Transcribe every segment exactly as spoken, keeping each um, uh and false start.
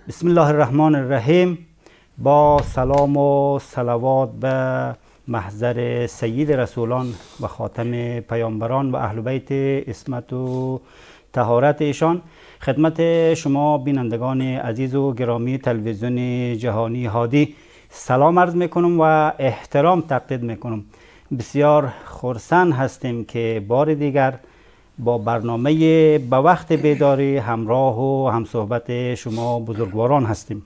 بسم الله الرحمن الرحیم. با سلام و صلوات به محضر سید رسولان و خاتم پیامبران و اهل بیت عصمت و طهارت ایشان، خدمت شما بینندگان عزیز و گرامی تلویزیون جهانی هادی سلام عرض میکنم و احترام تقدیم میکنم. بسیار خرسند هستیم که بار دیگر با برنامه به وقت بیداری همراه و همصحبت شما بزرگواران هستیم.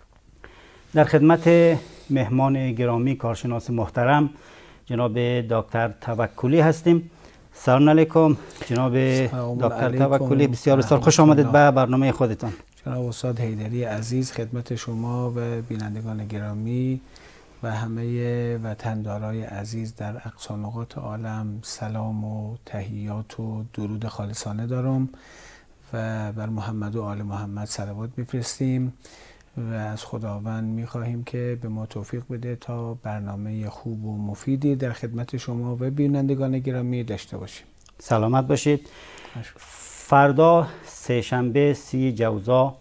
در خدمت مهمان گرامی کارشناس محترم جناب دکتر توکلی هستیم. سلام علیکم جناب دکتر توکلی، بسیار بسیار خوش آمدید به برنامه خودتان. جناب استاد حیدری عزیز، خدمت شما و بینندگان گرامی و همه وطندارای عزیز در اقصا نقاط عالم سلام و تحیات و درود خالصانه دارم و بر محمد و آل محمد صلوات میفرستیم و از خداوند میخواهیم که به ما توفیق بده تا برنامه خوب و مفیدی در خدمت شما و بینندگان گرامی داشته باشیم. سلامت باشید. فردا سه‌شنبه سی جوزا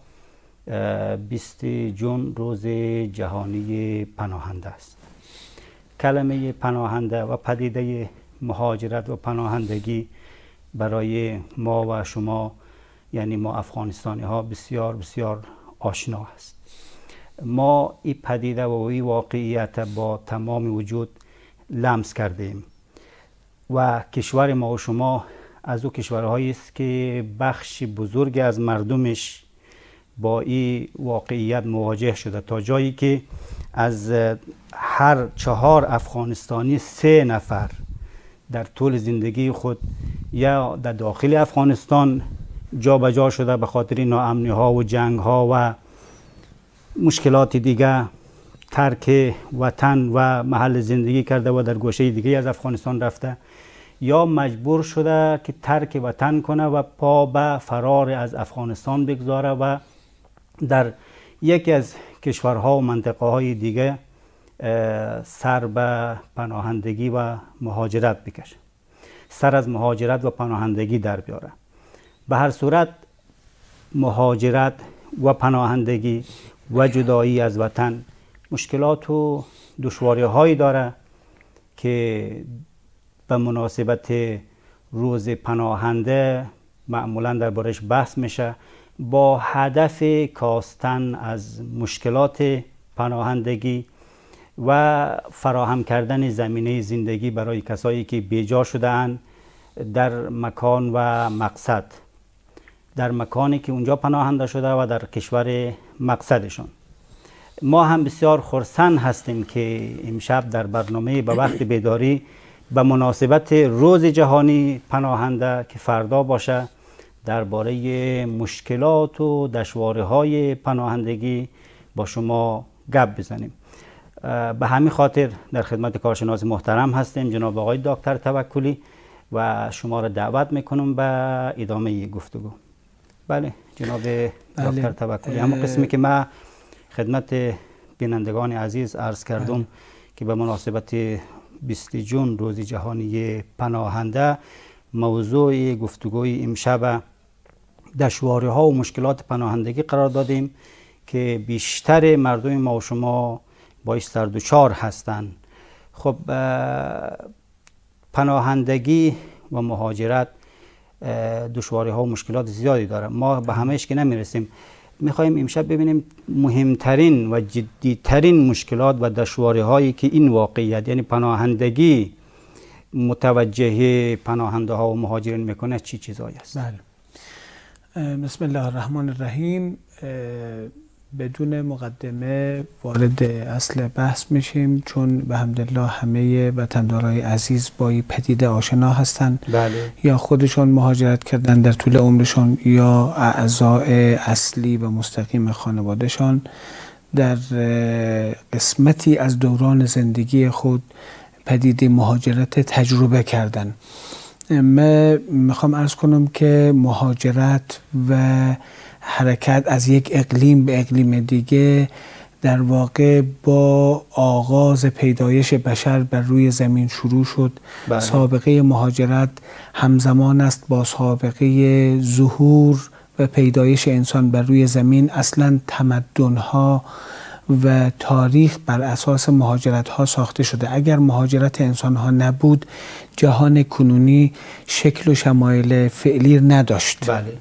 بیست جون روز جهانی پناهنده است. کلمه پناهنده و پدیده مهاجرت و پناهندگی برای ما و شما، یعنی ما افغانستانی ها، بسیار بسیار آشنا است. ما این پدیده و این واقعیت با تمام وجود لمس کردیم و کشور ما و شما از او کشورهایی است که بخش بزرگی از مردمش با این واقعیت مواجه شده، تا جایی که از هر چهار افغانستانی سه نفر در طول زندگی خود یا در داخل افغانستان جا به جا شده به خاطر ناامنی ها و جنگ ها و مشکلات دیگه، ترک وطن و محل زندگی کرده و در گوشه دیگه از افغانستان رفته، یا مجبور شده که ترک وطن کنه و پا به فرار از افغانستان بگذاره و در یکی از کشورها و منطقه های دیگه سر به پناهندگی و مهاجرت بکشه، سر از مهاجرت و پناهندگی در بیاره. به هر صورت مهاجرت و پناهندگی و جدایی از وطن مشکلات و دشواری هایی داره که به مناسبت روز پناهنده معمولا دربارش بحث میشه، با هدف کاستن از مشکلات پناهندگی و فراهم کردن زمینه زندگی برای کسایی که بیجا شده‌اند در مکان و مقصد، در مکانی که اونجا پناهنده شده و در کشور مقصدشون. ما هم بسیار خرسند هستیم که امشب در برنامه به وقت بیداری به مناسبت روز جهانی پناهنده که فردا باشه درباره مشکلات و دشواری‌های پناهندگی با شما گپ بزنیم. به همین خاطر در خدمت کارشناس محترم هستیم جناب آقای دکتر توکلی و شما را دعوت میکنم به ادامه گفتگو. بله جناب بله. دکتر توکلی، اما قسمی که ما خدمت بینندگان عزیز عرض کردم بله. که به مناسبت بیست جون روز جهانی پناهنده موضوع گفتگوی امشب دشواری ها و مشکلات پناهندگی قرار دادیم که بیشتر مردم ما و شما باعث سر دچار هستند. خب پناهندگی و مهاجرت دشواری ها و مشکلات زیادی داره، ما به همهش که نمیرسیم. میخوایم امشب ببینیم مهمترین و جدیترین مشکلات و دشواری هایی که این واقعیت، یعنی پناهندگی، متوجه پناهنده ها و مهاجرین میکنه چی چیزایی است. بله. بسم الله الرحمن الرحیم. بدون مقدمه وارد اصل بحث میشیم، چون به حمدالله همه وطندارای عزیز با این پدیده آشنا هستند. بله. یا خودشون مهاجرت کردن در طول عمرشون یا اعضای اصلی و مستقیم خانوادهشان در قسمتی از دوران زندگی خود پدیده مهاجرت تجربه کردن. من میخوام عرض کنم که مهاجرت و حرکت از یک اقلیم به اقلیم دیگه در واقع با آغاز پیدایش بشر بر روی زمین شروع شد. بله. سابقه مهاجرت همزمان است با سابقه ظهور و پیدایش انسان بر روی زمین اصلا تمدن‌ها و تاریخ بر اساس مهاجرت ها ساخته شده. اگر مهاجرت انسان ها نبود جهان کنونی شکل و شمایل فعلی نداشت. بله.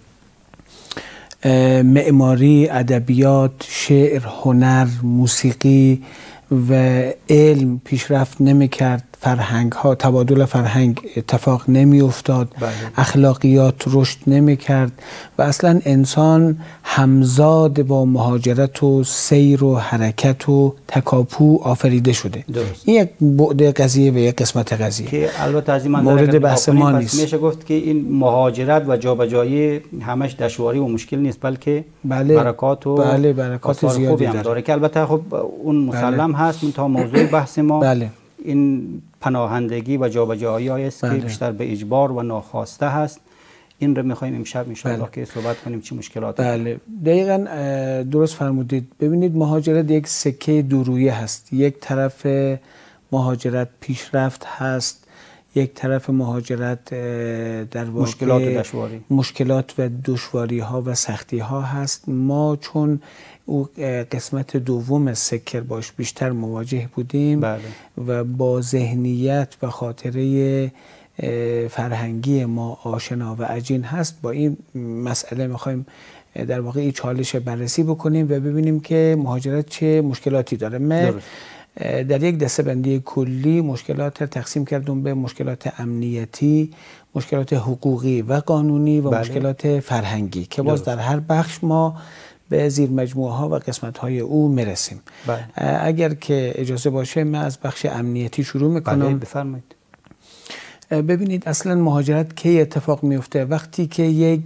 معماری، ادبیات، شعر، هنر، موسیقی و علم پیشرفت نمی‌کرد، فرهنگ ها، تبادل فرهنگ اتفاق نمی افتاد. بله. اخلاقیات رشد نمی کرد و اصلا انسان همزاد با مهاجرت و سیر و حرکت و تکاپو آفریده شده. درست. این یک بعد قضیه و یک قسمت قضیه که البته از این مورد بحث ما نیست. میشه گفت که این مهاجرت و جابجایی همش دشواری و مشکل نیست، بلکه بله. برکات و بله برکات زیادی هم داره که البته خب اون مسلم بله. هست. تا موضوع بحث ما بله. این پناهندگی و جابجایی است بله. که بیشتر به اجبار و ناخواسته هست. این رو میخوایم امشب ان شاء الله بله. که صحبت کنیم چه مشکلاتی. بله دقیقاً درست فرمودید. ببینید مهاجرت یک سکه دورویه هست. یک طرف مهاجرت پیشرفت هست، یک طرف مهاجرت در واقع مشکلات و دشواری مشکلات و دشواری ها و سختی ها هست. ما چون او قسمت دوم سکه باش بیشتر مواجه بودیم بله. و با ذهنیت و خاطره فرهنگی ما آشنا و عجین هست، با این مسئله میخوایم در واقع این چالش بررسی بکنیم و ببینیم که مهاجرت چه مشکلاتی داره. من در یک دسته‌بندی کلی مشکلات تقسیم کردم به مشکلات امنیتی، مشکلات حقوقی و قانونی و بله. مشکلات فرهنگی که باز در هر بخش ما به زیر مجموعه ها و قسمت های او میرسیم. بله. اگر که اجازه باشه من از بخش امنیتی شروع میکنم. بله بفرمایید. ببینید اصلا مهاجرت کی اتفاق میفته؟ وقتی که یک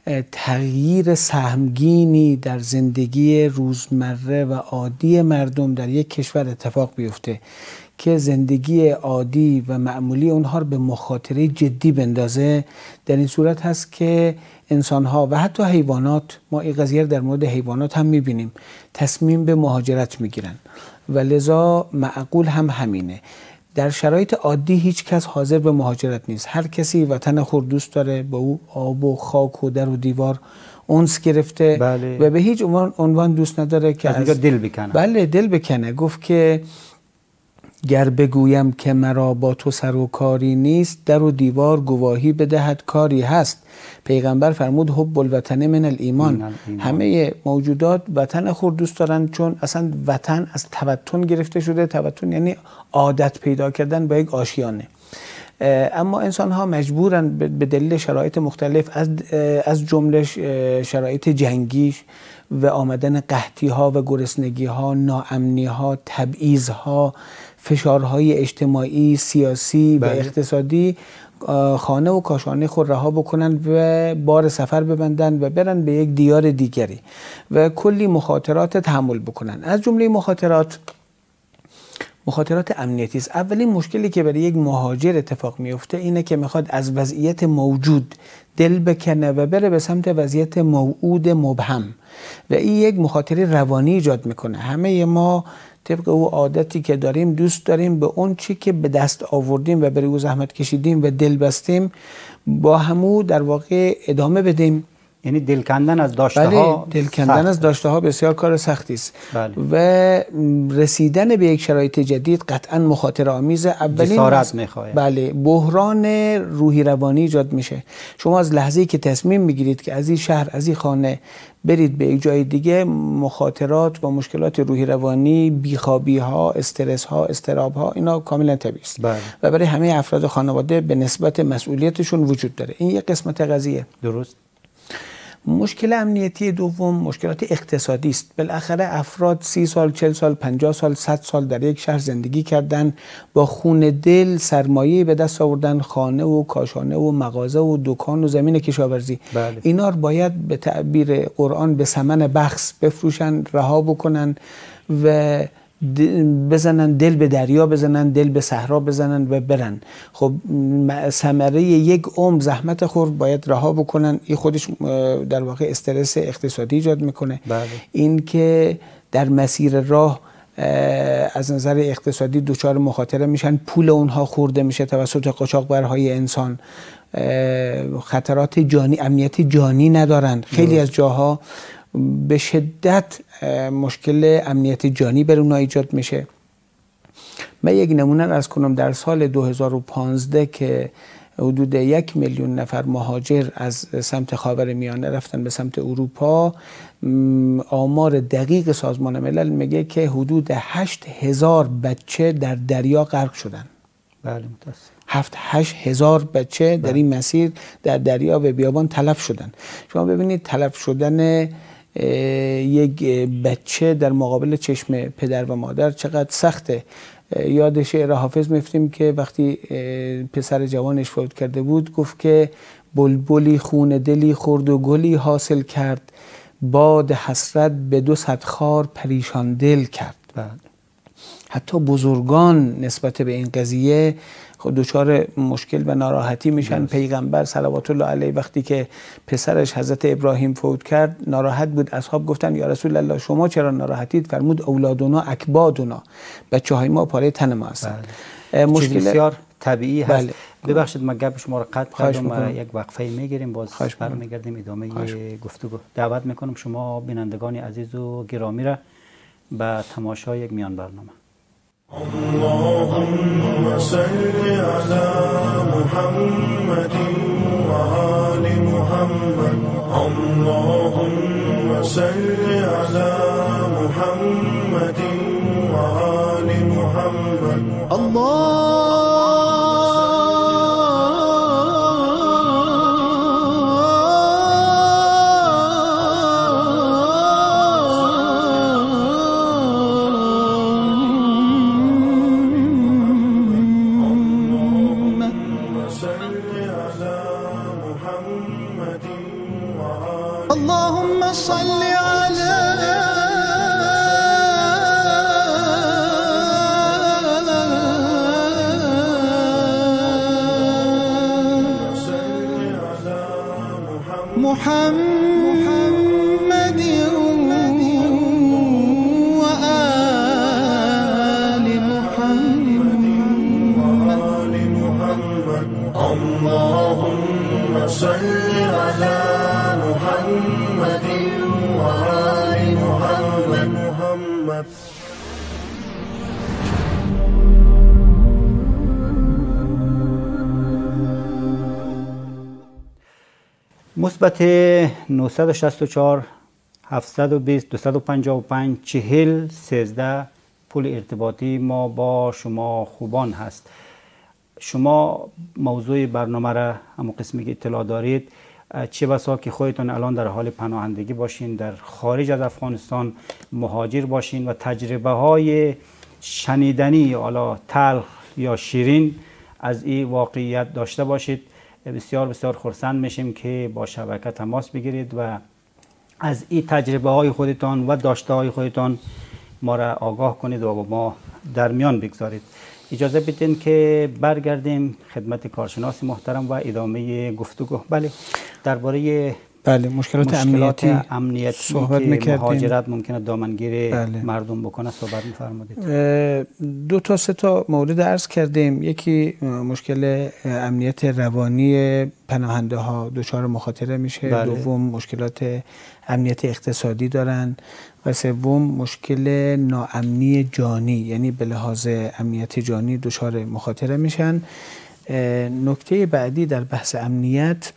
تغییر سهمگینی در زندگی روزمره و عادی مردم در یک کشور اتفاق بیفته که زندگی عادی و معمولی اونها رو به مخاطره جدی بندازه. در این صورت هست که انسانها و حتی حیوانات، ما این قضیه در مورد حیوانات هم میبینیم، تصمیم به مهاجرت میگیرن و لذا معقول هم همینه. در شرایط عادی هیچ کس حاضر به مهاجرت نیست. هر کسی وطن خود دوست داره، با او آب و خاک و در و دیوار اونس گرفته. بله. و به هیچ عنوان عنوان دوست نداره که از, از دل بکنه. بله دل بکنه. گفت که گر بگویم که مرا با تو سر و کاری نیست، در و دیوار گواهی بدهد کاری هست. پیغمبر فرمود حب الوطن من الایمان. همه موجودات وطن خود دوست دارن، چون اصلا وطن از توطن گرفته شده. توطن یعنی عادت پیدا کردن با یک آشیانه. اما انسان ها مجبورن به دلیل شرایط مختلف، از از جمله شرایط جنگی و آمدن قحطی ها و گرسنگی ها، ناامنی ها، تبعیض ها، فشارهای اجتماعی، سیاسی و اقتصادی خانه و کاشانه خود رها بکنن و بار سفر ببندن و برن به یک دیار دیگری و کلی مخاطرات تحمل بکنن. از جمله مخاطرات مخاطرات امنیتی است. اولین مشکلی که برای یک مهاجر اتفاق میفته اینه که میخواد از وضعیت موجود دل بکنه و بره به سمت وضعیت موعود مبهم و این یک مخاطره روانی ایجاد میکنه. همه ما طبق او عادتی که داریم دوست داریم به اون چی که به دست آوردیم و برای او زحمت کشیدیم و دل بستیم با همو در واقع ادامه بدیم. یعنی دل کندن از داشته ها دل کندن از داشته ها بسیار کار سختی است. بله. و رسیدن به یک شرایط جدید قطعا مخاطره آمیزه. اولین جسارت میخواد. بله بحران روحی روانی ایجاد میشه. شما از لحظه‌ای که تصمیم میگیرید که از این شهر از این خانه برید به یک جای دیگه، مخاطرات و مشکلات روحی روانی، بیخوابی ها، استرس ها، اضطراب ها، اینا کاملا طبیعی است. بله. و برای همه افراد خانواده به نسبت مسئولیتشون وجود داره. این یک قسمت قضیه. درست. مشکل امنیتی دوم مشکلات اقتصادی است. بالاخره افراد سی سال، چل سال، پنجاه سال، صد سال در یک شهر زندگی کردن، با خون دل سرمایه به دست آوردن، خانه و کاشانه و مغازه و دکان و زمین کشاورزی. بله. اینا رو باید به تعبیر قرآن به ثمن بخس بفروشن، رها بکنن و بزنن دل به دریا بزنن، دل به صحرا بزنن و برن. خب ثمره یک عمر زحمت خود باید رها بکنن. این خودش در واقع استرس اقتصادی ایجاد میکنه. بله. این که در مسیر راه از نظر اقتصادی دچار مخاطره میشن، پول اونها خورده میشه توسط قاچاقبرهای انسان. خطرات جانی، امنیت جانی ندارن. خیلی از جاها به شدت مشکل امنیت جانی بر اونها ایجاد میشه. من یک نمونه عرض کنم. در سال دو هزار و پانزده که حدود یک میلیون نفر مهاجر از سمت خاورمیانه رفتن به سمت اروپا، آمار دقیق سازمان ملل میگه که حدود هشت هزار بچه در دریا غرق شدن. بله متاسف. هفت هشت هزار بچه در این مسیر در دریا و بیابان تلف شدن. شما ببینید تلف شدن یک بچه در مقابل چشم پدر و مادر چقدر سخته. یاد شعر حافظ میفتیم که وقتی پسر جوانش فوت کرده بود گفت که بلبلی خون دلی خورد و گلی حاصل کرد، باد حسرت به دو صد خار پریشان دل کرد. بله. حتی بزرگان نسبت به این قضیه خود دچار مشکل و ناراحتی میشن. پیغمبر صلوات الله علیه وقتی که پسرش حضرت ابراهیم فوت کرد ناراحت بود. اصحاب گفتن یا رسول الله شما چرا ناراحتید؟ فرمود اولادنا اکبادنا، بچه های ما پاره تن ما هستند. بله. مشکل بسیار طبیعی هست. بله. ببخشید ما گپ شما رو قطع کردم، یک وقفه میگیریم باز برمیگردیم ادامه گفتگو. دعوت میکنم شما بینندگان عزیز و گرامی را به تماشای یک میان برنامه. اللهم صل على محمد وآل محمد. اللهم صل على محمد وآل محمد. الله اللهم صل على محمد وآل محمد. اللهم صل على محمد وآل محمد. محمد مثبت نهصد و شصت و چهار هفتصد و بیست دویست و پنجاه و پنج چهل سیزده پول ارتباطی ما با شما خوبان هست. شما موضوع برنامه را همون قسمی که اطلاع دارید، چه بسا که خودتون الان در حال پناهندگی باشین، در خارج از افغانستان مهاجر باشین و تجربه های شنیدنی حالا تلخ یا شیرین از این واقعیت داشته باشید، بسیار بسیار خرسند میشیم که با شبکه تماس بگیرید و از این تجربه های خودتان و داشته های خودتان ما را آگاه کنید و با ما در میان بگذارید. اجازه بدین که برگردیم خدمت کارشناس محترم و ادامه گفتگو. بله، درباره بله مشکلات, مشکلات امنیتی, امنیتی صحبت که میکردیم. مهاجرت ممکنه دامنگیر بله. مردم بکنه صحبت میفرمودید. دو تا سه تا مورد عرض کردیم. یکی مشکل امنیت روانی پناهنده ها دچار مخاطره میشه. بله. دوم مشکلات امنیت اقتصادی دارن و سوم مشکل ناامنی جانی، یعنی به لحاظ امنیت جانی دچار مخاطره میشن. نکته بعدی در بحث امنیت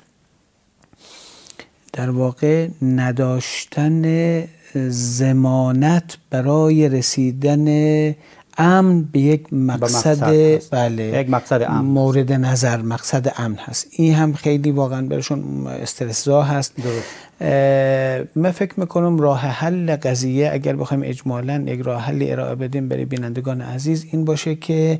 در واقع نداشتن ضمانت برای رسیدن امن به یک مقصد, مقصد بله یک مقصد امن مورد نظر، مقصد امن هست. این هم خیلی واقعا برشون استرس‌زا هست. من فکر میکنم راه حل قضیه اگر بخوایم اجمالاً یک راه حل ارائه بدیم برای بینندگان عزیز این باشه که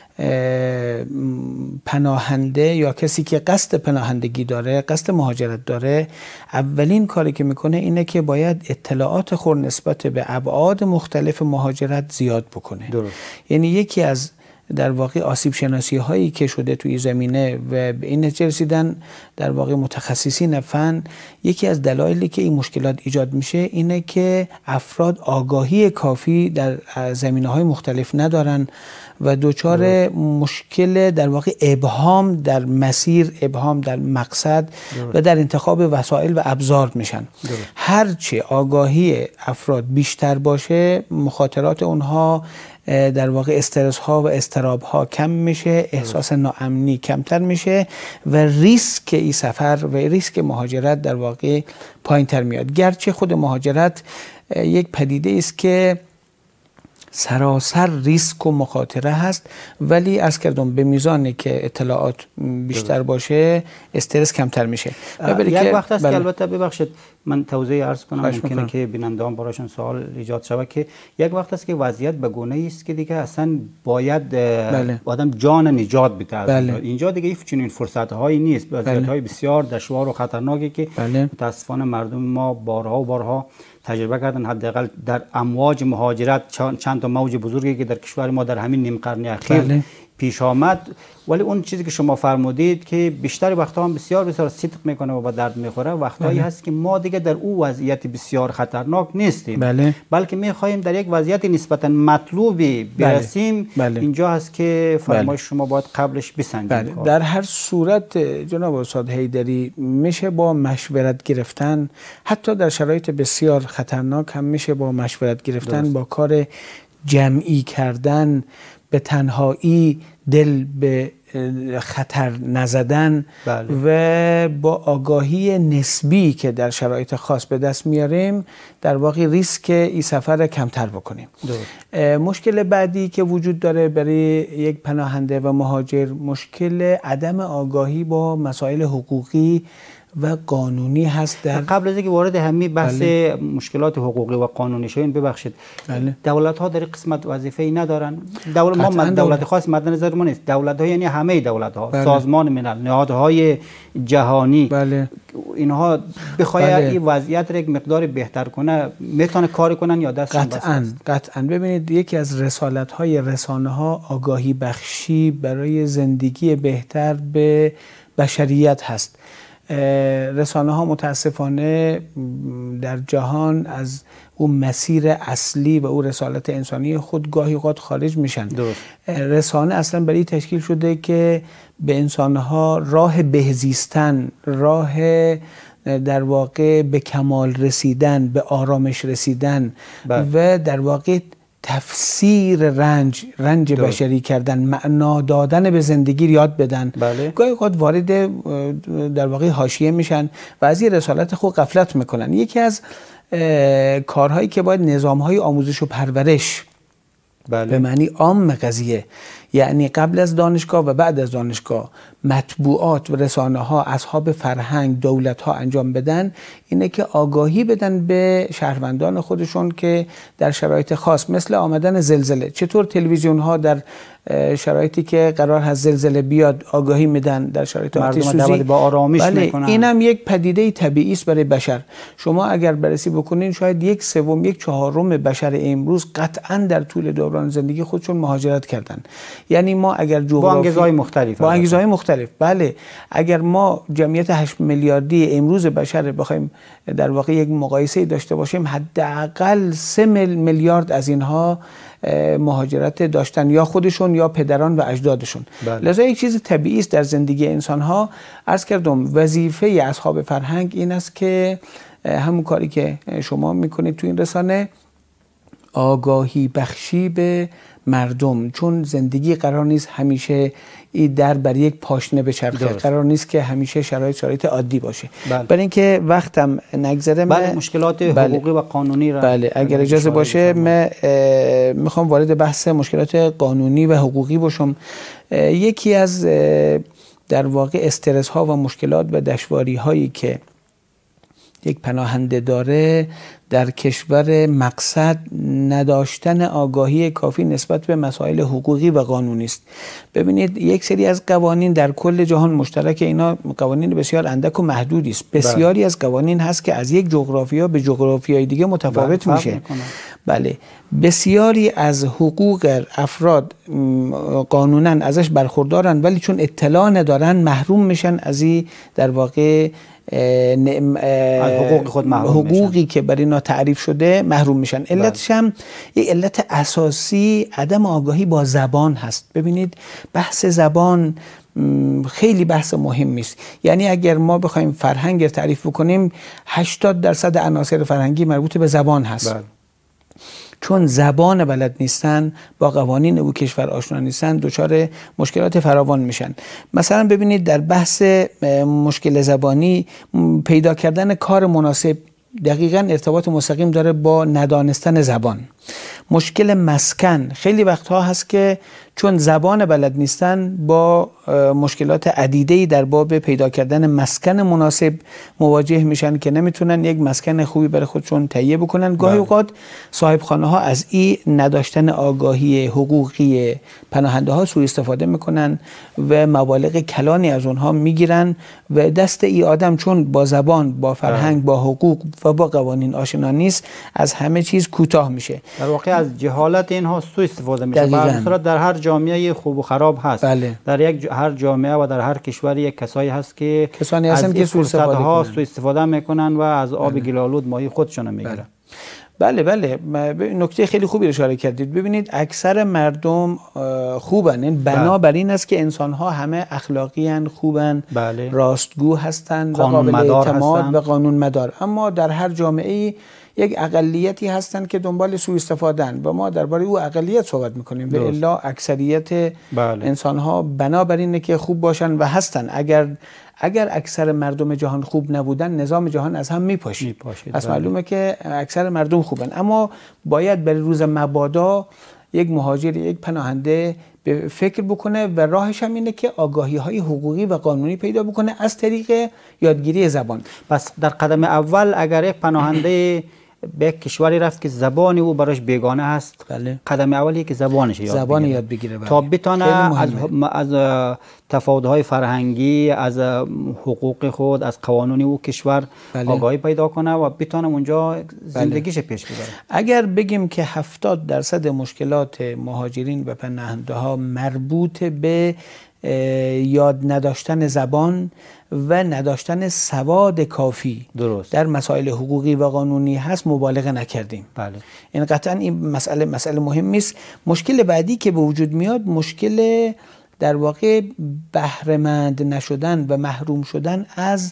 پناهنده یا کسی که قصد پناهندگی داره، قصد مهاجرت داره، اولین کاری که میکنه اینه که باید اطلاعات خود نسبت به ابعاد مختلف مهاجرت زیاد بکنه. درست. یعنی یکی از در واقع آسیب شناسی هایی که شده توی زمینه و به این نتیجه رسیدن در واقع متخصصین فن، یکی از دلایلی که این مشکلات ایجاد میشه اینه که افراد آگاهی کافی در زمینه های مختلف ندارن و دوچار مشکل در واقع ابهام در مسیر، ابهام در مقصد درست. و در انتخاب وسایل و ابزار میشن. هرچه آگاهی افراد بیشتر باشه، مخاطرات اونها در واقع استرس ها و استراب ها کم میشه، احساس ناامنی کمتر میشه و ریسک این سفر و ریسک مهاجرت در واقع پایین تر میاد. گرچه خود مهاجرت یک پدیده است که سراسر ریسک و مخاطره هست، ولی عرض کردم به میزانی که اطلاعات بیشتر باشه استرس کمتر میشه. یک وقت است که البته ببخشید من توضیح عرض کنم، ممکنه که بینندگان براشون سوال ایجاد شود که یک وقت است که وضعیت به گونه‌ای است که دیگه اصلا باید بله. آدم جان نجات بده. بله. اینجا دیگه این چنین فرصت‌هایی نیست، وضعیت‌های بسیار دشوار و خطرناکی که بله. متاسفانه مردم ما بارها و بارها تجربه کردن. حداقل در امواج مهاجرت چند تا موج بزرگی که در کشور ما در همین نیم قرن اخیر بله. پیش آمد، ولی اون چیزی که شما فرمودید که بیشتر وقتها هم بسیار بسیار صدق میکنه و با درد میخوره، وقتایی بله. هست که ما دیگه در او وضعیت بسیار خطرناک نیستیم بله. بلکه میخوایم در یک وضعیت نسبتا مطلوبی برسیم. بله. بله. اینجا هست که فرمایش بله. شما باید قبلش بسنجیم. بله. در هر صورت جناب استاد حیدری میشه با مشورت گرفتن، حتی در شرایط بسیار خطرناک هم میشه با مشورت گرفتن درست. با کار جمعی کردن، به تنهایی دل به خطر نزدن بله. و با آگاهی نسبی که در شرایط خاص به دست میاریم در واقع ریسک این سفر کمتر بکنیم. مشکل بعدی که وجود داره برای یک پناهنده و مهاجر، مشکل عدم آگاهی با مسائل حقوقی و قانونی هست. در قبل از اینکه وارد همین بحث بله. مشکلات حقوقی و قانونی شویم، ببخشید بله. دولت ها در قسمت وظیفه‌ای ندارن؟ دولت ما دولت, دولت خاص مد نظر ما نیست، دولت ها یعنی همه دولت ها بله. سازمان ملل، نهادهای جهانی بله. اینها بخواد بله. این وضعیت را یک مقدار بهتر کنه میتونه کار کنن یا دستشون بسته؟ قطعاً قطعاً. ببینید یکی از رسالت های رسانه ها آگاهی بخشی برای زندگی بهتر به بشریت هست. رسانه ها متاسفانه در جهان از اون مسیر اصلی و اون رسالت انسانی خود گاهی اوقات خارج میشن. درست. رسانه اصلا برای تشکیل شده که به انسانها راه بهزیستن، راه در واقع به کمال رسیدن، به آرامش رسیدن بله. و در واقع تفسیر رنج رنج دو. بشری کردن، معنا دادن به زندگی یاد بدن. بله. گاهی اوقات وارد در واقع حاشیه میشن و از این رسالت خود غفلت میکنن. یکی از کارهایی که باید نظامهای آموزش و پرورش بله. به معنی عام قضیه، یعنی قبل از دانشگاه و بعد از دانشگاه مطبوعات و رسانه ها، اصحاب فرهنگ، دولت ها انجام بدن، اینه که آگاهی بدن به شهروندان خودشون که در شرایط خاص مثل آمدن زلزله چطور تلویزیون ها در شرایطی که قرار هست زلزله بیاد آگاهی میدن، در شرایط آتش سوزی با آرامش بله میکنن. اینم یک پدیده طبیعی است برای بشر. شما اگر بررسی بکنین شاید یک سوم یک چهارم بشر امروز قطعا در طول دوران زندگی خودشون مهاجرت کردن. یعنی ما اگر جغرافی با انگیزهای مختلف با انگیزهای مختلف بله اگر ما جمعیت هشت میلیاردی امروز بشر بخوایم در واقع یک مقایسه داشته باشیم، حداقل سه میلیارد از اینها مهاجرت داشتن، یا خودشون یا پدران و اجدادشون. بله. لذا یک چیز طبیعی است در زندگی انسان ها. عرض کردم وظیفه اصحاب فرهنگ این است که همون کاری که شما میکنید تو این رسانه، آگاهی بخشی به مردم، چون زندگی قرار نیست همیشه این در بر یک پاشنه بچرخه، قرار نیست که همیشه شرایط شرایط عادی باشه. بله. برای اینکه وقتم نگذره بله مشکلات بله. حقوقی و قانونی را بله اگر اجازه باشه من میخوام وارد بحث مشکلات قانونی و حقوقی باشم. یکی از در واقع استرس ها و مشکلات و دشواری هایی که یک پناهنده داره در کشور مقصد نداشتن آگاهی کافی نسبت به مسائل حقوقی و قانونی است. ببینید یک سری از قوانین در کل جهان مشترک، اینا قوانین بسیار اندک و محدودی است. بسیاری از قوانین هست که از یک جغرافیا به جغرافیای دیگه متفاوت میشه. بله، بسیاری از حقوق افراد قانونا ازش برخوردارن ولی چون اطلاع ندارن محروم میشن از این در واقع از حقوق خود محروم حقوقی میشن. که برای اینا تعریف شده محروم میشن. علتش هم یک علت اساسی عدم آگاهی با زبان هست. ببینید بحث زبان خیلی بحث مهمی است. یعنی اگر ما بخوایم فرهنگ رو تعریف بکنیم هشتاد درصد عناصر فرهنگی مربوط به زبان هست. بله. چون زبان بلد نیستن، با قوانین او کشور آشنا نیستن، دچار مشکلات فراوان میشن. مثلا ببینید در بحث مشکل زبانی پیدا کردن کار مناسب دقیقاً ارتباط مستقیم داره با ندانستن زبان. مشکل مسکن خیلی وقتها هست که چون زبان بلد نیستن با مشکلات عدیده‌ای در باب پیدا کردن مسکن مناسب مواجه میشن که نمیتونن یک مسکن خوبی برای خودشون تهیه بکنن. گاهی اوقات صاحب خانه ها از این نداشتن آگاهی حقوقی پناهنده ها سوء استفاده میکنن و مبالغ کلانی از اونها میگیرن و دست ای آدم چون با زبان، با فرهنگ، با حقوق و با قوانین آشنا نیست از همه چیز کوتاه میشه. در واقع از جهالت اینها سوء استفاده میشه. به صورت در هر جامعه خوب و خراب هست. بله. در یک هر جامعه و در هر کشور یک کسایی هست که کسانی هستن که سوء استفاده ها سوء استفاده میکنن و از آب بله. گلالود ماهی خودشون میگیرن. بله بله، نکته خیلی خوبی اشاره کردید. ببینید اکثر مردم خوبن، این بنا بر این است که انسان ها همه اخلاقی ان، خوبن، بله. راستگو هستند و قابل اعتماد و قانون مدار. اما در هر جامعه یک اقلیتی هستند که دنبال سوء استفاده‌اند و ما درباره او اقلیت صحبت میکنیم. به الا اکثریت بله. انسان ها بنابر اینه که خوب باشن و هستن. اگر اگر اکثر مردم جهان خوب نبودن نظام جهان از هم میپاشید. پس معلومه که اکثر مردم خوبن. اما باید برای روز مبادا یک مهاجر، یک پناهنده به فکر بکنه و راهش هم اینه که آگاهی های حقوقی و قانونی پیدا بکنه از طریق یادگیری زبان. پس در قدم اول اگر یک پناهنده به یک کشوری رفت که زبان او براش بیگانه هست، بله. قدم اولی که زبانش یاد زبان بگیره. یاد بگیره بله. تا بتونه از از تفاوت‌های فرهنگی، از حقوق خود، از قوانین او کشور بله. آگاهی پیدا کنه و بتونه اونجا زندگیش پیش ببره. اگر بگیم که هفتاد درصد مشکلات مهاجرین و پناهنده ها مربوط به یاد نداشتن زبان و نداشتن سواد کافی درست. در مسائل حقوقی و قانونی هست مبالغه نکردیم. بله. این قطعا این مسئله مسئله مهمی است. مشکل بعدی که به وجود میاد مشکل در واقع بهره‌مند نشدن و محروم شدن از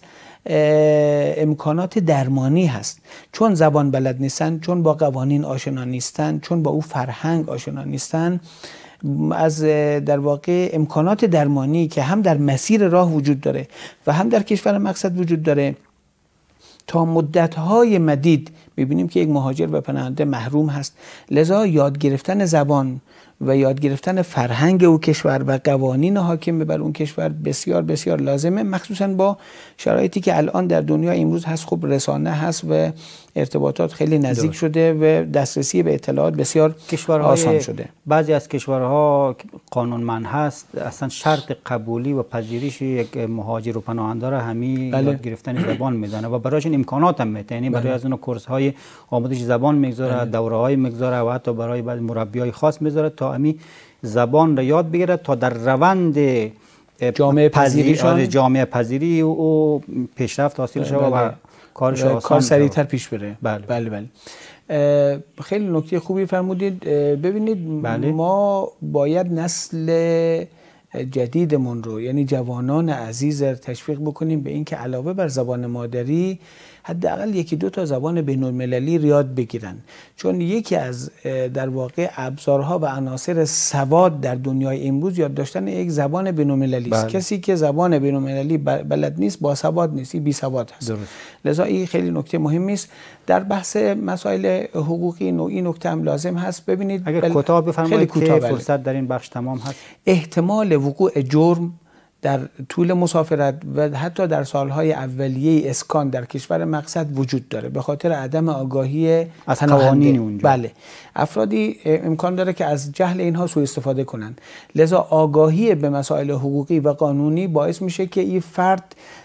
امکانات درمانی هست. چون زبان بلد نیستن، چون با قوانین آشنا نیستن، چون با او فرهنگ آشنا نیستن، از در واقع امکانات درمانی که هم در مسیر راه وجود داره و هم در کشور مقصد وجود داره تا مدت‌های مدید می‌بینیم که یک مهاجر و پناهنده محروم هست. لذا یاد گرفتن زبان و یاد گرفتن فرهنگ او کشور و قوانین حاکم بر اون کشور بسیار بسیار لازمه، مخصوصا با شرایطی که الان در دنیا امروز هست. خب رسانه هست و ارتباطات خیلی نزدیک دو. شده و دسترسی به اطلاعات بسیار آسان شده. بعضی از کشورها قانونمند هست، اصلا شرط قبولی و پذیرش یک مهاجر و پناهنده را همین بله. یاد گرفتن زبان میدانه و برایشون امکانات هم میده. یعنی برای از اون کورس های آموزش زبان میگذاره، دوره های میگذاره و حتی برای بعضی مربیای خاص میذاره تا همین زبان را یاد بگیره تا در روند جامعه پذیری جامعه پذیری او پیشرفت حاصل شه و کارش آسان کار سریعتر پیش بره. بله بله, بله. خیلی نکته خوبی فرمودید. ببینید بله. ما باید نسل جدیدمون رو، یعنی جوانان عزیز رو تشویق بکنیم به اینکه علاوه بر زبان مادری حداقل یکی دو تا زبان بین‌المللی یاد بگیرن، چون یکی از در واقع ابزارها و عناصر سواد در دنیای امروز یاد داشتن یک زبان بین‌المللی است. کسی که زبان بین‌المللی بلد نیست با سواد نیست، بی سواد هست. درست. لذا این خیلی نکته مهمی است. در بحث مسائل حقوقی نوعی نکته هم لازم هست. ببینید اگر بل... کوتاه بفرمایید که فرصت در این بخش تمام هست. احتمال وقوع جرم در طول مسافرت و حتی در سالهای اولیه اسکان در کشور مقصد وجود داره به خاطر عدم آگاهی از قوانین اونجا. بله، افرادی امکان داره که از جهل اینها سوء استفاده کنند. لذا آگاهی به مسائل حقوقی و قانونی باعث میشه که این فرد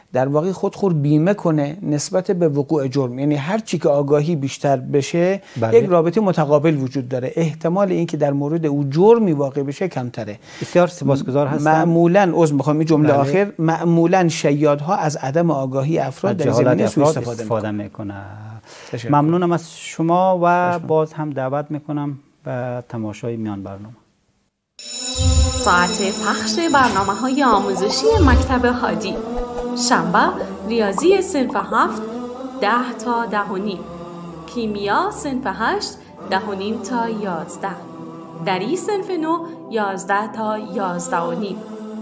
در واقع خود خود بیمه کنه نسبت به وقوع جرم. یعنی هر چی که آگاهی بیشتر بشه بله. یک رابطه متقابل وجود داره، احتمال اینکه در مورد او جرمی واقع بشه کمتره. بسیار سپاسگزار هستم. معمولا عذر میخوام این جمله بله. آخر، معمولا شیادها از عدم آگاهی افراد در زمینه سوء استفاده, استفاده میکنن. ممنونم از شما و باز هم دعوت میکنم به تماشای میان برنامه. ساعت پخش برنامه‌های آموزشی مکتب هادی: شنبه ریاضی صنف هفت ده تا ده و نیم، کیمیا صنف هشت ده و نیم تا یازده، دری صنف نو یازده تا یازده و نیم.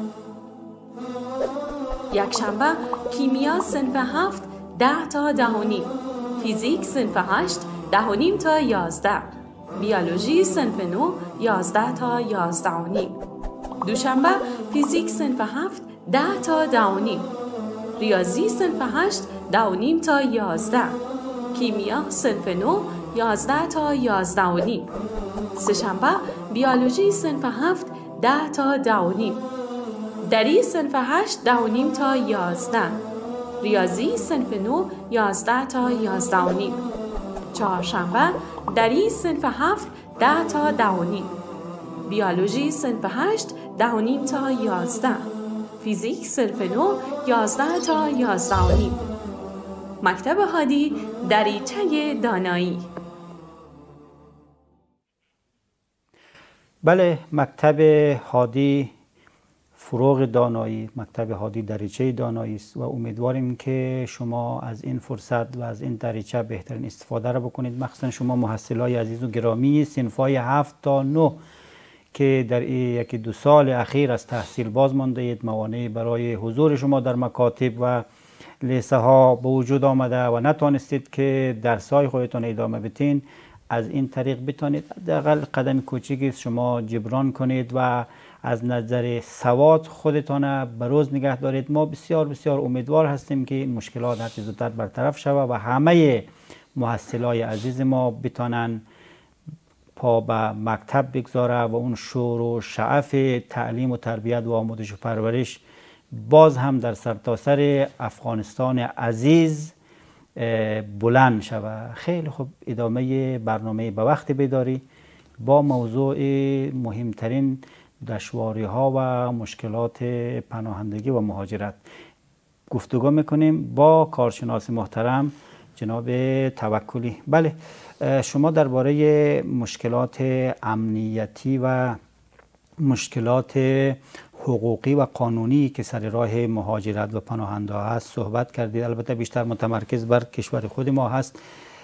یک شنبه کیمیا صنف هفت ده تا ده و نیم، فیزیک صنف هشت ده و نیم تا یازده، بیولوژی صنف نو یازده تا یازده و نیم. دوشنبه فیزیک صنف هفت ده تا ده و نیم، ریاضی صنف هشت ده و نیم تا یازده، کیمیا صنف نو یازده تا یازده و نیم. سه‌شنبه بیولوژی صنف هفت ده تا ده و نیم، دری صنف هشت ده و نیم تا یازده، ریاضی صنف نو یازده تا یازده و نیم. چهارشنبه دری صنف هفت ده تا ده و نیم، بیولوژی صنف هشت ده و نیم تا یازده، فیزیک صنف نو یازده تا یازده و نیم. مکتب هادی دریچه دانایی. بله، مکتب هادی فروغ دانایی، مکتب هادی دریچه دانایی است و امیدواریم که شما از این فرصت و از این دریچه بهترین استفاده را بکنید، مخصوصا شما محصلای عزیز و گرامی صنف‌های هفت تا نه که در یکی دو سال اخیر از تحصیل باز مانده اید. موانعی برای حضور شما در مکاتب و لیسه ها به وجود آمده و نتوانستید که درس‌های خودتان ادامه بدین. از این طریق بتانید حداقل قدم کوچیکی شما جبران کنید و از نظر سواد خودتان بروز نگه دارید. ما بسیار بسیار امیدوار هستیم که این مشکلات هر چه زودتر برطرف شود و همه محصلای عزیز ما بتانن پا به مکتب بگذاره و اون شور و شعف تعلیم و تربیت و آموزش و پرورش باز هم در سرتاسر افغانستان عزیز بلند شود. خیلی خوب، ادامه برنامه به وقت بیداری با موضوع مهمترین دشواری ها و مشکلات پناهندگی و مهاجرت گفتگو میکنیم با کارشناس محترم جناب توکلی. بله، شما درباره مشکلات امنیتی و مشکلات حقوقی و قانونی که سر راه مهاجرت و پناهنده هست صحبت کردید. البته بیشتر متمرکز بر کشور خود ما هست.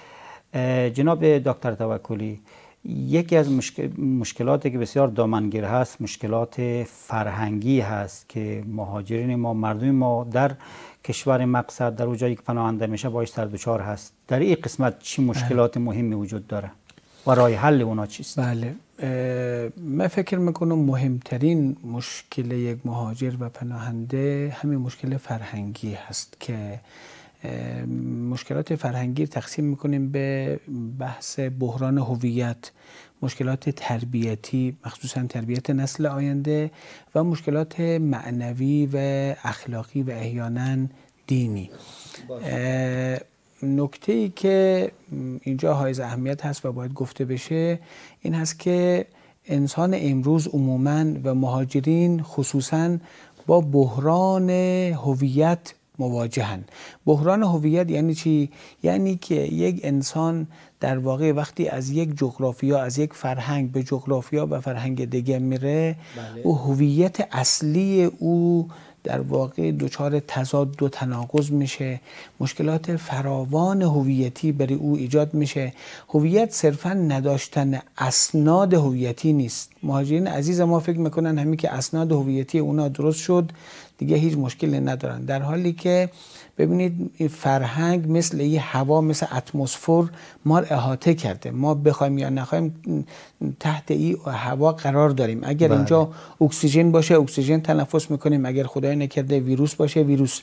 جناب دکتر توکلی، یکی از مشکل، مشکلاتی که بسیار دامنگیر هست مشکلات فرهنگی هست که مهاجرین ما، مردم ما در کشور مقصد، در اون جایی که پناهنده میشه باش سر دچار هست. در این قسمت چی مشکلات مهمی وجود داره و راه حل اونا چیست؟ بله، من فکر میکنم مهمترین مشکل یک مهاجر و پناهنده همین مشکل فرهنگی هست که مشکلات فرهنگی تقسیم میکنیم به بحث بحران هویت، مشکلات تربیتی مخصوصا تربیت نسل آینده و مشکلات معنوی و اخلاقی و احیانا دینی. نکته ای که اینجا حائز اهمیت هست و باید گفته بشه این هست که انسان امروز عموماً و مهاجرین خصوصاً با بحران هویت مواجهن. بحران هویت یعنی چی؟ یعنی که یک انسان در واقع وقتی از یک جغرافیا، از یک فرهنگ به جغرافیا و فرهنگ دیگه میره، بله. او هویت اصلی او در واقع دچار تضاد و تناقض میشه، مشکلات فراوان هویتی برای او ایجاد میشه. هویت صرفا نداشتن اسناد هویتی نیست. مهاجرین عزیز ما فکر میکنن همین که اسناد هویتی اونا درست شد دیگه هیچ مشکلی ندارن، در حالی که ببینید فرهنگ مثل یه هوا، مثل اتمسفر ما رو احاطه کرده. ما بخوایم یا نخوایم تحت این هوا قرار داریم. اگر بله. اینجا اکسیژن باشه اکسیژن تنفس میکنیم، اگر خدای نکرده ویروس باشه ویروس.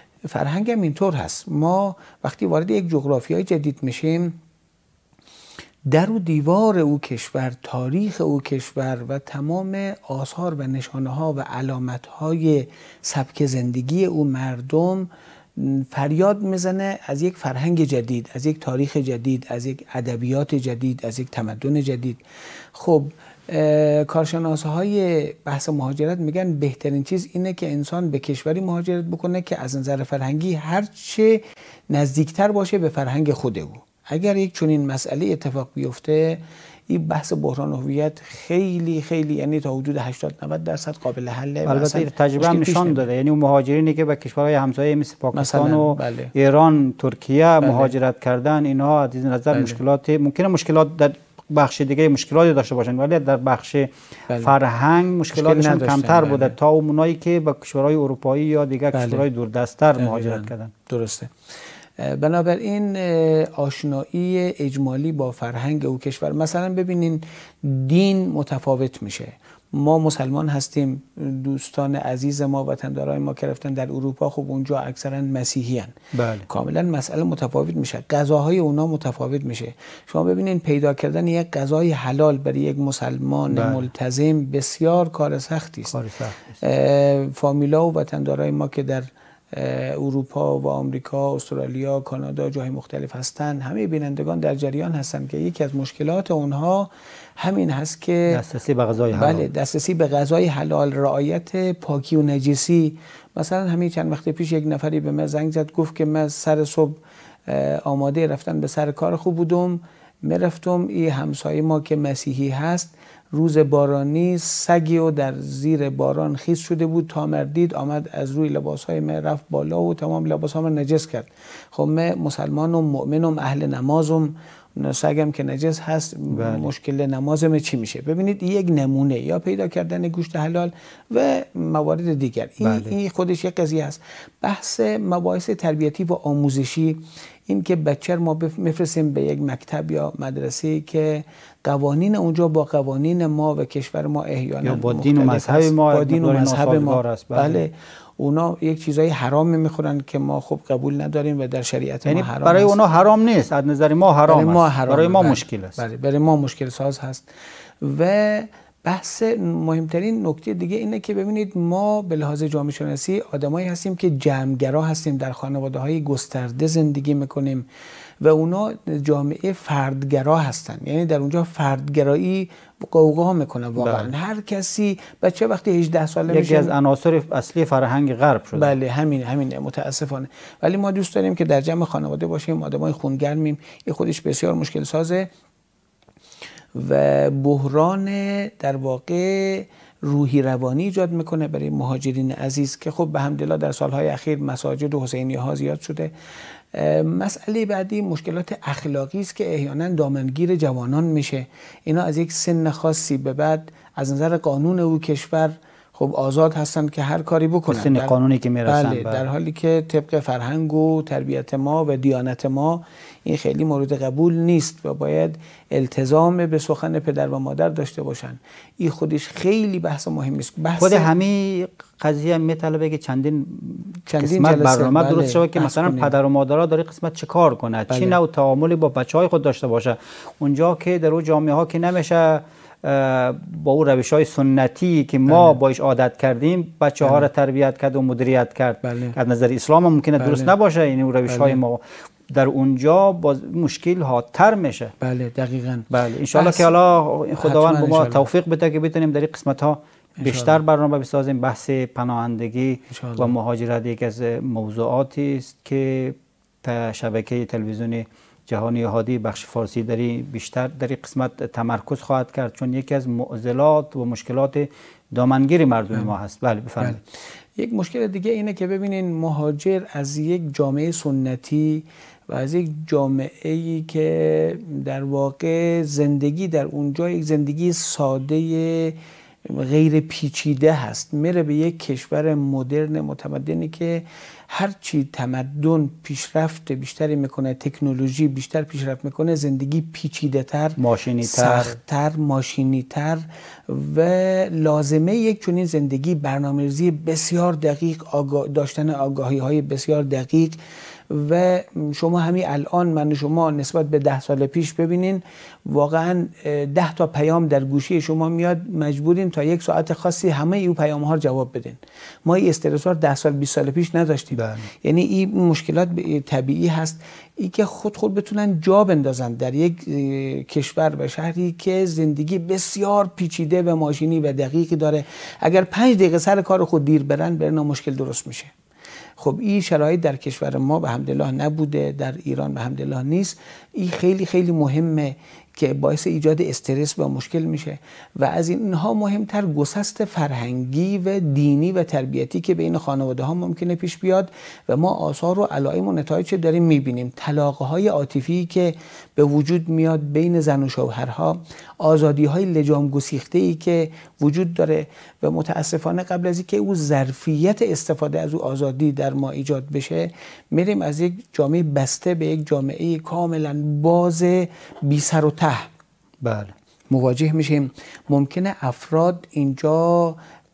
فرهنگ هم اینطور هست. ما وقتی وارد یک جغرافیای جدید میشیم در و دیوار او کشور، تاریخ او کشور و تمام آثار و نشانه ها و علامت های سبک زندگی او مردم فریاد میزنه از یک فرهنگ جدید، از یک تاریخ جدید، از یک ادبیات جدید، از یک تمدن جدید. خب کارشناس های بحث مهاجرت میگن بهترین چیز اینه که انسان به کشوری مهاجرت بکنه که از نظر فرهنگی هرچه نزدیکتر باشه به فرهنگ خود او. اگر یک چنین مسئله اتفاق بیفته، این بحث بحران هویت خیلی خیلی یعنی تا حدود هشتاد نود درصد قابل حله. البته تجربه هم نشان داده، یعنی اون مهاجرینی که به کشورهای همسایه مثل پاکستان و بله. ایران، ترکیه بله. مهاجرت کردن، اینها از این نظر بله. مشکلات ممکنه مشکلات در بخش دیگه مشکلاتی داشته باشن، ولی در بخش بله. فرهنگ مشکلاتشون مشکل کمتر بله. بوده تا اونایی که به کشورهای اروپایی یا دیگر بله. کشورهای دوردست‌تر مهاجرت کردن. درسته. بنابراین آشنایی اجمالی با فرهنگ او کشور، مثلا ببینین دین متفاوت میشه. ما مسلمان هستیم، دوستان عزیز ما وطندارای ما که رفتن در اروپا خب اونجا اکثرا مسیحی هن. بله. کاملا مسئله متفاوت میشه، غذاهای اونا متفاوت میشه. شما ببینین پیدا کردن یک غذای حلال برای یک مسلمان بله. ملتزم بسیار کار سختی است. فامیلا و وطندارای ما که در اروپا و آمریکا، استرالیا، کانادا جای مختلف هستن، همه بینندگان در جریان هستن که یکی از مشکلات اونها همین هست که دسترسی به غذای حلال. بله، دسترسی به غذای حلال، رعایت پاکی و نجسی. مثلا همین چند وقت پیش یک نفری به من زنگ زد، گفت که من سر صبح آماده رفتن به سر کار خوب بودم، میرفتم این همسایه ما که مسیحی هست روز بارانی سگی و در زیر باران خیس شده بود، تا مردید آمد از روی لباسهای من رفت بالا و تمام لباسها من نجس کرد. خب من مسلمانم، مؤمنم، اهل نمازم، سگم که نجس هست بله. مشکل نمازم چی میشه؟ ببینید یک نمونه یا پیدا کردن گوشت حلال و موارد دیگر این, بله. این خودش یک قضیه است. بحث مباحث تربیتی و آموزشی، این که بچه ما میفرستیم به یک مکتب یا مدرسه که قوانین اونجا با قوانین ما و کشور ما احیانا با دین و مذهب ما با دین و مذهب ما است. بله. بله اونا یک چیزای حرام میخورن که ما خوب قبول نداریم و در شریعت یعنی ما حرام برای است. اونا حرام نیست، از نظر ما حرام برای ما است. برای ما بله. مشکل است. بله برای ما مشکل ساز هست. و بحث مهمترین نکته دیگه اینه که ببینید ما به لحاظ جامعه شناسی آدمایی هستیم که جمعگرا هستیم، در خانواده های گسترده زندگی میکنیم و اونا جامعه فردگرا هستن، یعنی در اونجا فردگرایی قوقا میکنه واقعا. بله. هر کسی بچه وقتی هجده ساله میشه یکی از عناصر اصلی فرهنگ غرب شده. بله همین همین متاسفانه. ولی ما دوست داریم که در جمع خانواده باشیم، آدمای خونگرمیم، این خودش بسیار مشکل سازه و بحران در واقع روحی روانی ایجاد میکنه برای مهاجرین عزیز که خب به حمدالله در سالهای اخیر مساجد و حسینیه ها زیاد شده. مسئله بعدی مشکلات اخلاقی است که احیانا دامنگیر جوانان میشه. اینا از یک سن خاصی به بعد از نظر قانون او کشور خب آزاد هستن که هر کاری بکنن، سن قانونی که میرسن. بله. در حالی که طبق فرهنگ و تربیت ما و دیانت ما این خیلی مورد قبول نیست و باید التزام به سخن پدر و مادر داشته باشن. این خودش خیلی بحث مهمی است. بحث خود همین قضیه میطلبه که چندین چندین قسمت برنامه بله. درست شود که مثلا کنیم. پدر و مادرها در قسمت چه کار کنه، بله. چی نوع تعاملی با بچهای خود داشته باشه. اونجا که در اون جامعه ها که نمیشه با اون روش های سنتی که ما بله. باش عادت کردیم بچه ها بله. را تربیت کرد و مدیریت کرد. بله. از نظر اسلام هم ممکنه بله. درست نباشه، یعنی اون روش های بله. ما در اونجا باز مشکل ها تر میشه. بله دقیقاً. بله ان شاء الله که حالا خداوند به ما توفیق بده که بتونیم در این قسمت ها بیشتر برنامه بسازیم. بحث پناهندگی و مهاجرت یک از موضوعاتی است که شبکه تلویزیون جهانی هادی بخش فارسی داری بیشتر در این قسمت تمرکز خواهد کرد، چون یکی از معضلات و مشکلات دامنگیر مردم بله. ما هست. بله بفرمایید. بله. یک مشکل دیگه اینه که ببینین مهاجر از یک جامعه سنتی و از یک جامعه‌ای که در واقع زندگی در اونجا یک زندگی ساده غیر پیچیده هست، میره به یک کشور مدرن متمدنی که هرچی تمدن پیشرفت بیشتری میکنه، تکنولوژی بیشتر پیشرفت میکنه، زندگی پیچیده تر، ماشینی تر، سخت تر، ماشینی تر و لازمه یک چنین زندگی برنامه‌ریزی بسیار دقیق، آگاه داشتن آگاهی های بسیار دقیق و شما همین الان من شما نسبت به ده سال پیش ببینین واقعا ده تا پیام در گوشی شما میاد، مجبورین تا یک ساعت خاصی همه این پیام ها رو جواب بدین. ما این استرس ها ده سال بیست سال پیش نداشتیم. بله. یعنی این مشکلات طبیعی هست، ای که خود خود بتونن جا بندازن در یک کشور و شهری که زندگی بسیار پیچیده و ماشینی و دقیقی داره. اگر پنج دقیقه سر کار خود دیر برن برن مشکل درست میشه. خب این شرایط در کشور ما به حمدالله نبوده، در ایران به حمدالله نیست. این خیلی خیلی مهمه که باعث ایجاد استرس و مشکل میشه و از اینها مهمتر گسست فرهنگی و دینی و تربیتی که بین خانواده ها ممکنه پیش بیاد و ما آثار و علائم و نتایج داریم میبینیم. طلاق‌های عاطفی که به وجود میاد بین زن و شوهرها، آزادی‌های لجام گسیخته‌ای که وجود داره و متاسفانه قبل از اینکه او ظرفیت استفاده از او آزادی در ما ایجاد بشه، میریم از یک جامعه بسته به یک جامعه کاملا باز بی سر و ته بله مواجه میشیم. ممکنه افراد اینجا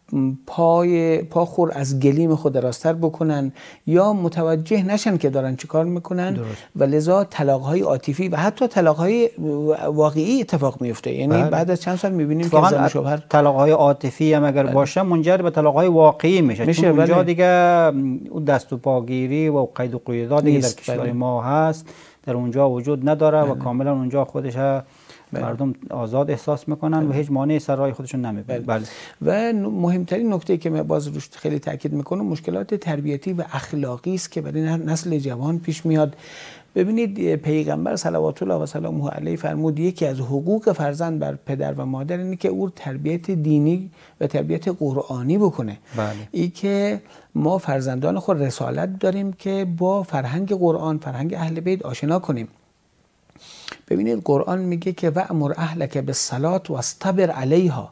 پای پا خور از گلیم خود راستر بکنن یا متوجه نشن که دارن چی کار میکنن درست. و لذا طلاق‌های عاطفی و حتی طلاق‌های واقعی اتفاق میفته. یعنی بله. بعد از چند سال میبینیم که زن و شوهر طلاق‌های عاطفی هم اگر بله. باشه منجر به طلاق‌های واقعی میشه, میشه. چون اونجا بله. دیگه اون دست و پاگیری و قید و قیوداتی که در کشور بله. ما هست در اونجا وجود نداره بله. و کاملا اونجا خودش مردم آزاد احساس میکنن بله. و هیچ مانعی سر راه خودشون نمیبینن. بله. بله. و مهمترین نکته که من باز روش خیلی تاکید میکنم مشکلات تربیتی و اخلاقی است که برای نسل جوان پیش میاد. ببینید پیغمبر صلوات الله و سلامه علیه فرمود یکی از حقوق فرزند بر پدر و مادر اینه که او تربیت دینی و تربیت قرآنی بکنه. بله. ای که ما فرزندان خود رسالت داریم که با فرهنگ قرآن، فرهنگ اهل بیت آشنا کنیم. ببینید قرآن میگه که وأمر اهلک بالصلاة واصطبر علیها.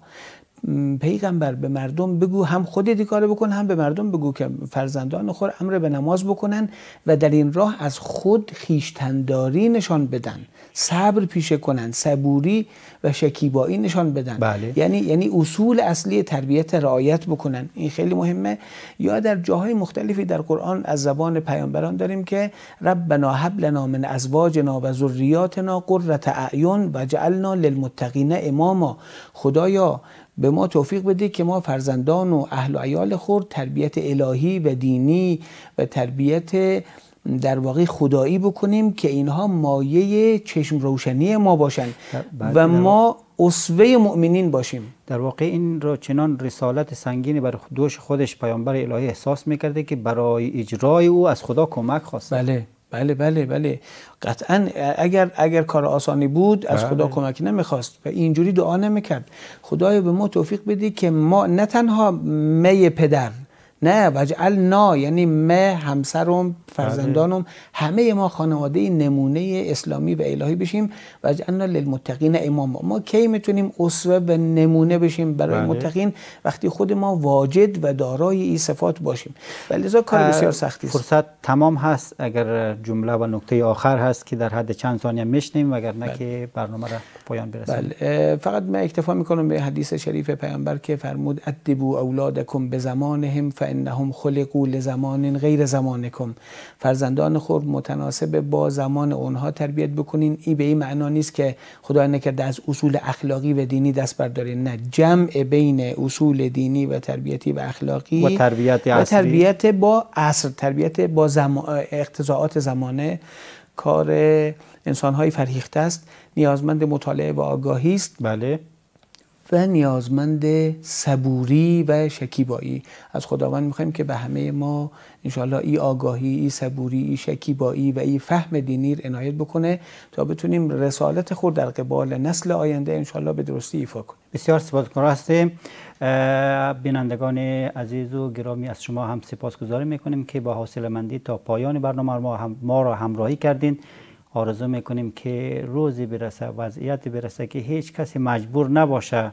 پیغمبر به مردم بگو، هم خودت این کارو بکن هم به مردم بگو که فرزندان خود امر به نماز بکنن و در این راه از خود خویشتنداری نشان بدن، صبر پیشه کنن، صبوری و شکیبایی نشان بدن. بله. یعنی یعنی اصول اصلی تربیت رعایت بکنن. این خیلی مهمه. یا در جاهای مختلفی در قرآن از زبان پیامبران داریم که ربنا هب لنا من ازواجنا و ذریاتنا قرة اعین واجعلنا للمتقین اماما. خدایا به ما توفیق بده که ما فرزندان و اهل و عیال خود تربیت الهی و دینی و تربیت در واقع خدایی بکنیم که اینها مایه چشم روشنی ما باشن و ما اسوه مؤمنین باشیم. در واقع این رو چنان رسالت سنگینی بر دوش خودش پیامبر الهی احساس میکرده که برای اجرای او از خدا کمک خواسته. بله بله بله بله قطعا اگر اگر کار آسانی بود از بله. خدا کمکی نمیخواست و اینجوری دعا نمیکرد. خدایا به ما توفیق بدی که ما نه تنها می پدر، نه وجعلنا یعنی ما همسرم فرزندانم همه ما خانواده نمونه اسلامی و الهی بشیم وجعلنا للمتقین اماما. ما کی میتونیم اسوه و نمونه بشیم برای بله. متقین؟ وقتی خود ما واجد و دارای این صفات باشیم. ولذا کار بسیار سختی است. فرصت تمام هست. اگر جمله و نکته آخر هست که در حد چند ثانیه میشنیم وگرنه بله. که برنامه را پایان برسونیم. بله. فقط من اکتفا میکنم به حدیث شریف پیامبر که فرمود ادبوا اولادکم بزمانهم فانهم خلقوا لزمان غیر زمانکم. فرزندان خود متناسب با زمان اونها تربیت بکنین. این به این معنا نیست که خدا نکرده از اصول اخلاقی و دینی دست بردارین، نه، جمع بین اصول دینی و تربیتی و اخلاقی و تربیت و تربیت با عصر، تربیت با زمان، اقتضاعات زمانه کار انسان‌های فرهیخته است. نیازمند مطالعه و آگاهی است. بله. و نیازمند صبوری و شکیبایی. از خداوند میخوایم که به همه ما انشاءالله ای آگاهی، ای صبوری، ای شکیبایی و ای فهم دینی عنایت بکنه تا بتونیم رسالت خود در قبال نسل آینده انشاءالله به درستی ایفا کنیم. بسیار سپاسگزار هستیم. بینندگان عزیز و گرامی از شما هم سپاسگزاری میکنیم که با حوصله‌مندی تا پایان برنامه ما, هم ما را همراهی کردین. آرزو میکنیم که روزی برسه، وضعیتی برسه که هیچ کسی مجبور نباشه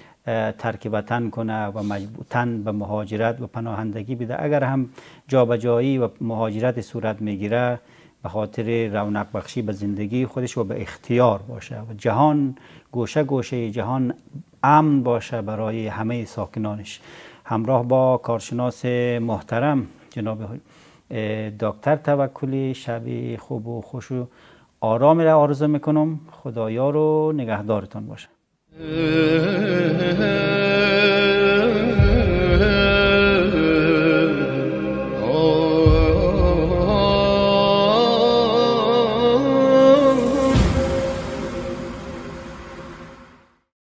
ترک وطن کنه و مجبور تن به مهاجرت و پناهندگی بده. اگر هم جابجایی و مهاجرت صورت میگیره به خاطر رونق بخشی به زندگی خودش و به اختیار باشه و جهان گوشه گوشه جهان امن باشه برای همه ساکنانش. همراه با کارشناس محترم جناب دکتر توکلی شب خوب و خوش و آرام را آرزو میکنم. خدایا رو نگهدارتان باشه.